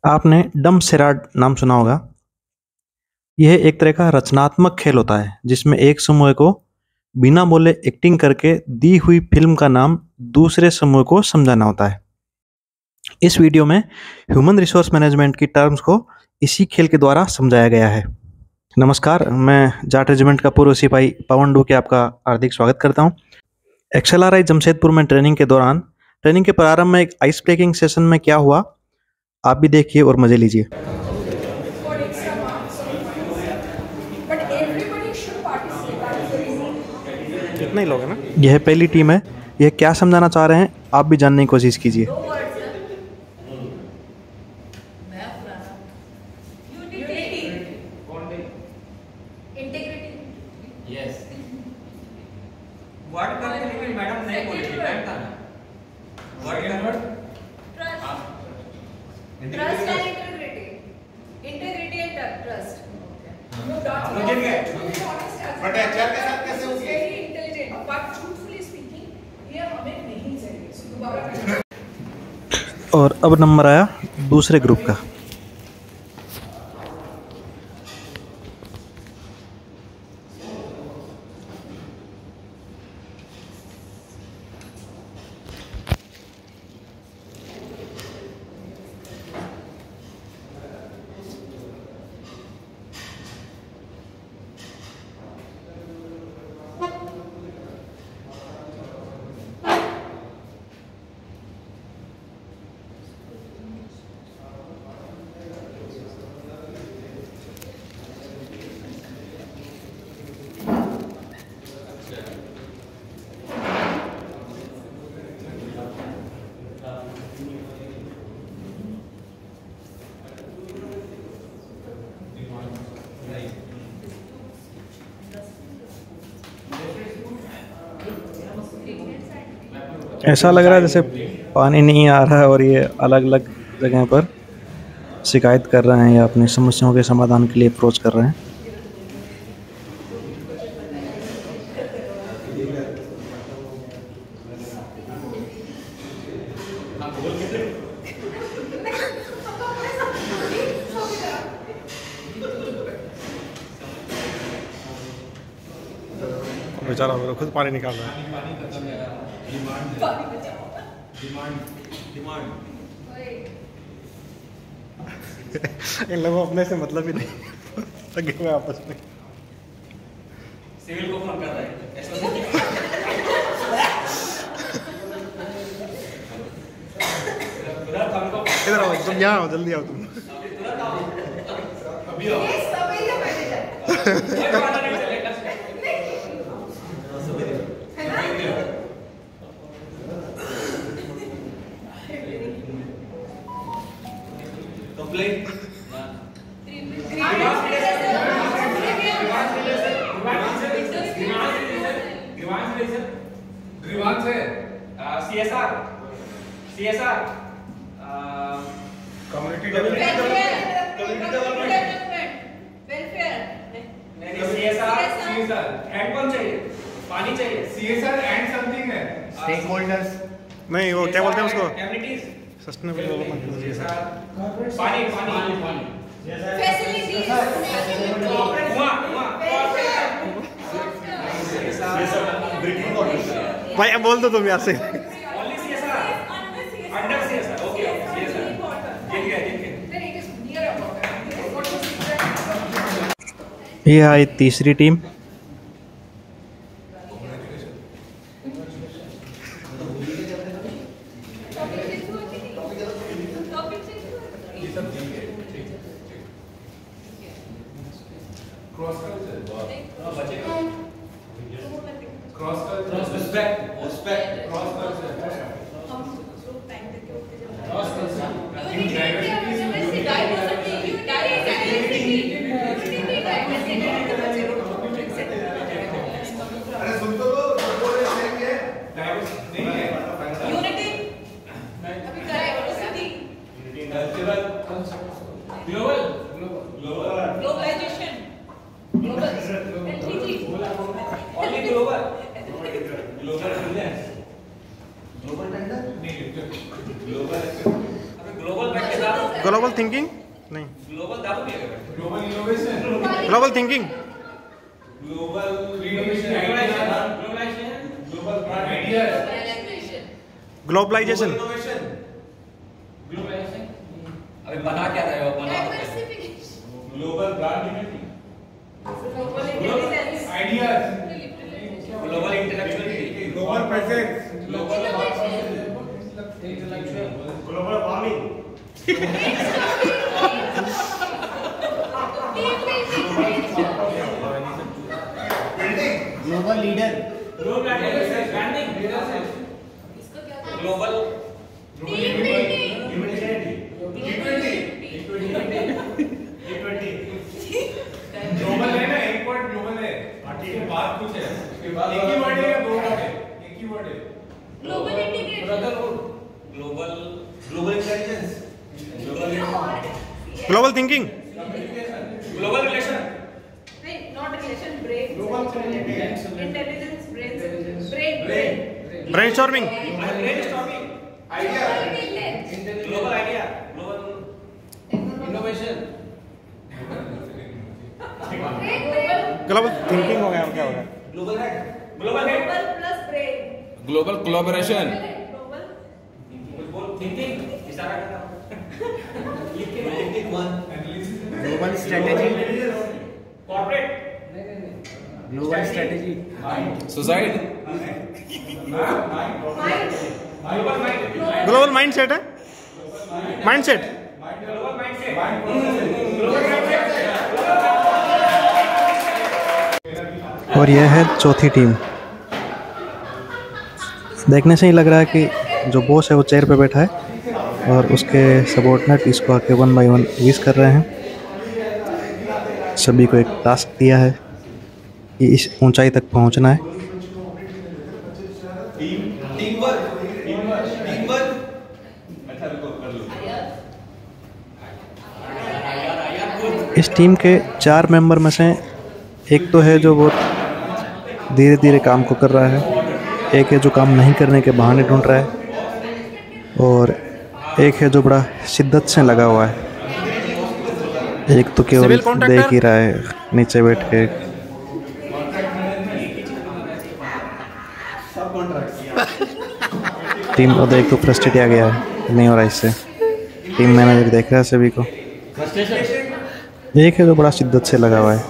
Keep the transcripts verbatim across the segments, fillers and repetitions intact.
आपने डम्बसेराड नाम सुना होगा। यह एक तरह का रचनात्मक खेल होता है जिसमें एक समूह को बिना बोले एक्टिंग करके दी हुई फिल्म का नाम दूसरे समूह को समझाना होता है। इस वीडियो में ह्यूमन रिसोर्स मैनेजमेंट की टर्म्स को इसी खेल के द्वारा समझाया गया है। नमस्कार, मैं जाट रेजिमेंट का पूर्व सिपाही पवन डूके आपका हार्दिक स्वागत करता हूं। एक्सएलआरआई जमशेदपुर में ट्रेनिंग के दौरान ट्रेनिंग के प्रारंभ में एक आइस ब्रेकिंग सेशन में क्या हुआ, आप भी देखिए और मजे लीजिए। कितने लोग हैं ना? यह पहली टीम है। यह क्या समझाना चाह रहे हैं आप भी जानने की कोशिश कीजिए। वर्ड करके लेकिन मैडम नहीं बोली थी, मैम था ना word convert trust and integrity integrity and trust no doubt हम गिर गए बट एचआर के साथ कैसे होगी very intelligent but truthfully speaking ये हमें नहीं चाहिए। सो दोबारा और अब नंबर आया दूसरे ग्रुप का। ऐसा लग रहा है जैसे पानी नहीं आ रहा है और ये अलग अलग जगह पर शिकायत कर रहे हैं या अपनी समस्याओं के समाधान के लिए अप्रोच कर रहे हैं। बेचारा मेरा खुद पानी निकाल रहा है। इन लोगों अपने से मतलब ही नहीं लगे हुए आपस में। सिविल को फोन कर रहा है ऐसा इधर आओ, तुम यहाँ आओ, जल्दी आओ तुम। अभी आओ ये सभी का मैनेजर कंप्लेंट ग्रीवांस है CSR CSR community development community development welfare नहीं सीएसआर सीएसआर एंड कौन चाहिए पानी चाहिए सीएसआर एंड समथिंग है स्टेक होल्डर्स नहीं, वो क्या बोलते हैं उसको, फैसिलिटीज सस्टेनेबल डेवलपमेंट। पानी पानी पानी फैसिलिटीज भाई अब बोल दो तुम यहाँ से। Only CSR under CSR okay CSR ठीक है ठीक है then it is near about what was ये आई तीसरी टीम। Cross culture cross culture respect respect cross culture cross culture in diversity अरे सुन तो लो बोल रहे हैं डाइवर्सिटी नहीं है यूनिटी अभी diversity cultural global global globalization global LPG only global global global global thinking नहीं, ग्लोबल दाबो भी है। Global innovation, global thinking, global innovation, global ideas, globalization, innovation, अबे बना क्या रहे हो? बना तो global brand unity, intelligence, ideas, global intellectuality, global presence, global global warming, global leader, global branding, global global है ना, एक वर्ड ग्लोबल है, ठीक है, बात कुछ है, उसके बाद एक ही वर्ड है या दो वर्ड है? एक ही वर्ड है। Global integrated, brotherhood, global global intelligence, global global thinking, global relation, नहीं not relation, brain, Global intelligence, brain, brain, brain, brainstorming, brainstorming, idea, global idea, global innovation, global thinking हो गया, क्या हो गया? Global head, global head, global plus brain, global collaboration, global बोल thinking, इशारा करना, लिख के thinking one, global strategy, corporate, global strategy, society, mind, global mind, global mindset है, mindset. Global mindset, global mindset, और यह है चौथी टीम। देखने से ही लग रहा है कि जो बॉस है वो चेयर पे बैठा है और उसके सबॉर्डिनेट इसको आके वन बाय वन विश कर रहे हैं। सभी को एक टास्क दिया है कि इस ऊंचाई तक पहुंचना है। Team team work, team work, team work, अच्छा रुको कर लो। इस टीम के चार मेंबर में से एक तो है जो बहुत धीरे धीरे काम को कर रहा है, एक है जो काम नहीं करने के बहाने ढूंढ रहा है, और एक है जो बड़ा शिद्दत से लगा हुआ है। एक तो केवल देख ही रहा है नीचे बैठ के। टीम को देख तो फ्रस्ट्रेट आ गया है, नहीं हो रहा इससे। टीम मैनेजर देख रहा है सभी को। एक है जो बड़ा शिद्दत से लगा हुआ है।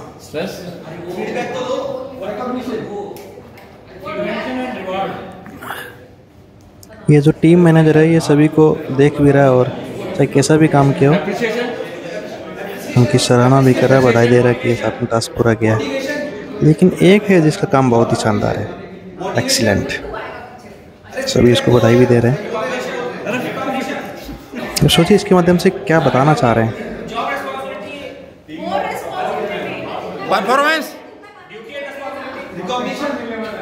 ये जो टीम मैनेजर है ये सभी को देख भी रहा है और चाहे कैसा भी काम किया हो उनकी सराहना भी कर रहा है, बधाई दे रहा है कि आपने टास्क पूरा किया है। लेकिन एक है जिसका काम बहुत ही शानदार है, एक्सीलेंट। सभी इसको बधाई भी दे रहे हैं। तो सोचिए इसके माध्यम से क्या बताना चाह रहे हैं। More responsibility, performance, recognition,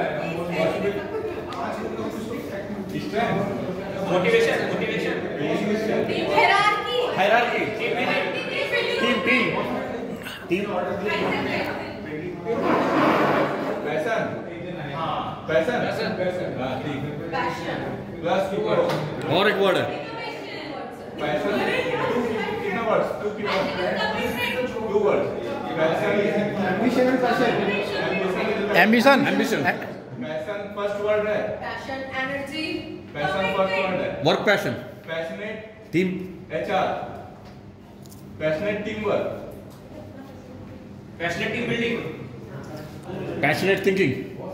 motivation, motivation, team hierarchy, hierarchy, team team team, team, passion, passion, passion, हाँ ठीक है। पैशन, प्लस टू वर्ड, और एक वर्ड है, पैशन, टू कितना वर्ड्स, टू कितना two words, passion, ambition and passion, ambition, ambition, passion first word है, passion, energy, passion first word है, work passion, passionate team, HR, passionate team work, passionate team building, passionate thinking,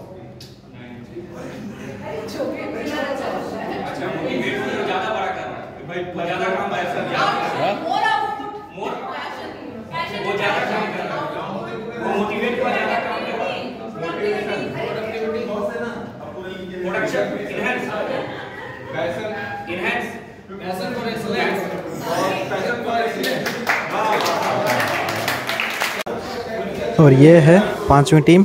जो भी बिना रचा होता है। अच्छा मोटिवेट को ज्यादा बड़ा करना, भाई ज्यादा काम ऐसा more output, more passion, passion वो ज्यादा काम कर रहा है, वो मोटिवेट को ज्यादा काम कर रहा है, production, enhance, passion, enhance, passion for excellence, passion for excellence. और ये है पांचवी टीम।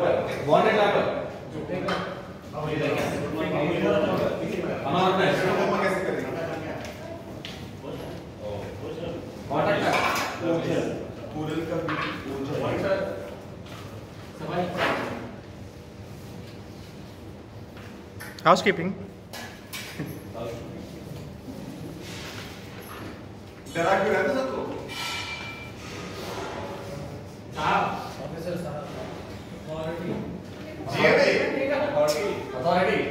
One and housekeeping. डरा क्यों रहता सबको? Authority.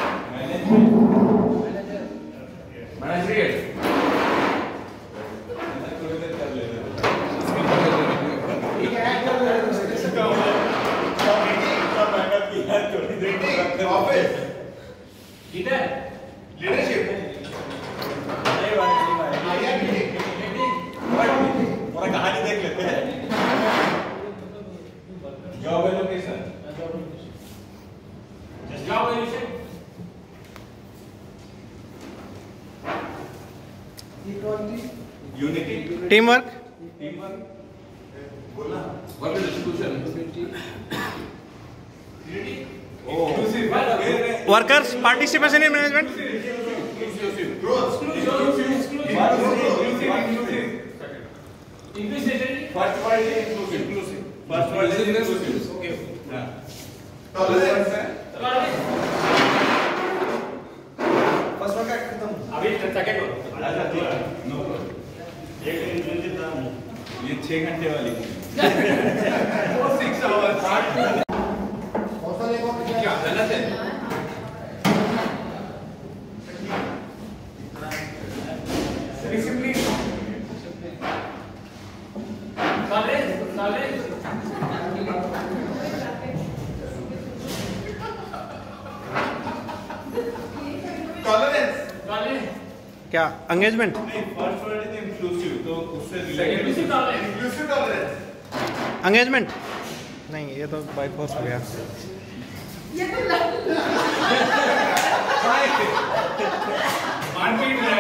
Managerial. लीडरशिप। पूरा कहानी देख लेते हैं। Job allocation. Job evaluation. Unity. Team work. Team work. बोलना। Work distribution. Inclusive। Workers participation in management. Growth। Inclusive. First word is inclusive। First word is inclusive। Okay। Tolerance है। First word का खत्म। अभी सेकंड हो। अच्छा ठीक है। No एक इंक्लूसिव था ये छह घंटे वाली। वो सिक्स आवर्स। क्या गलत है? Discipline. Knowledge, knowledge. Tolerance. Knowledge. क्या एंगेजमेंट। नहीं फर्स्ट वर्ड इज इंक्लूसिव तो उससे related. Inclusive knowledge. Inclusive tolerance. Engagement नहीं, ये तो बाई फोर्स हो गया। मारपीट है।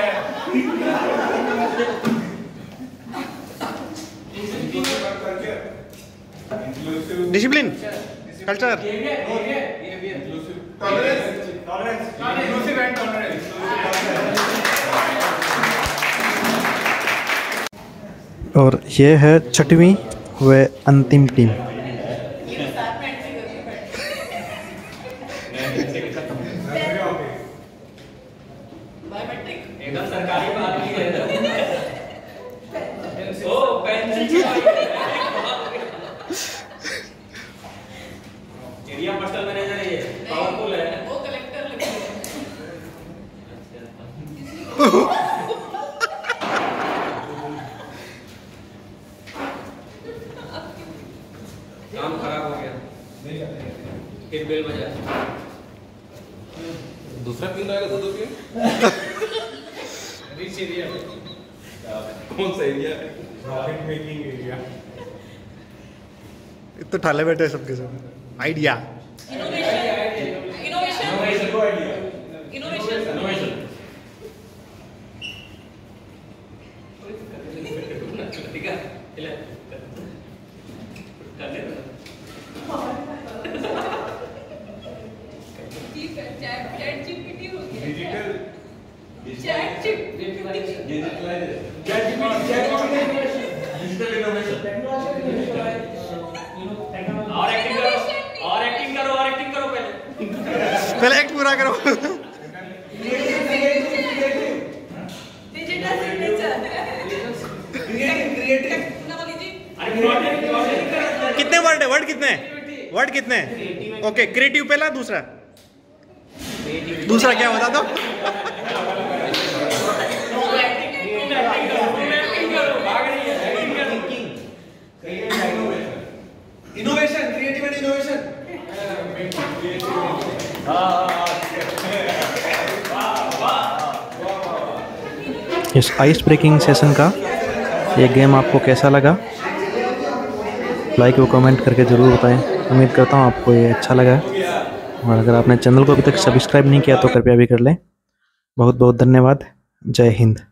Inclusive discipline, culture. Tolerance. Tolerance. Inclusive and tolerance. और ये है छठवीं व अंतिम टीम। एकदम सरकारी बात नहीं है। ओ पेंसिल एरिया पर्सनल मैनेजर है ये, पावरफुल है। वो कलेक्टर लगे हैं। काम खराब हो गया। एक बेल बजा। दूसरा पिन रहेगा तो दो पिन। रिच एरिया में। कौन सा एरिया? Profit making area. तो ठाले बैठे सबके सब। Idea. Innovation. Go idea. Innovation. Innovation. ठीक है। ले। कर ले। चैट जीपीटी हो गया। Digital. Chat GPT. Digitalization. Chat GPT. Chat GPT. Digital innovation. और एक्टिंग करो। और एक्टिंग करो। और एक्टिंग करो पहले। पहले एक्ट पूरा करो। Digital signature. क्रिएटिव। टेक्नोलॉजी। अरे प्रोजेक्ट प्रोजेक्ट करो। कितने वर्ड है? वर्ड कितने हैं? वर्ड कितने हैं? ओके, क्रिएटिव पहला, दूसरा दूसरा क्या बता दो। इनोवेशन। Creative and innovation. इस आइस ब्रेकिंग सेशन का ये गेम आपको कैसा लगा? लाइक व कमेंट करके ज़रूर बताएं। उम्मीद करता हूँ आपको ये अच्छा लगा। और अगर आपने चैनल को अभी तक सब्सक्राइब नहीं किया तो कृपया भी कर लें। बहुत बहुत धन्यवाद। जय हिंद।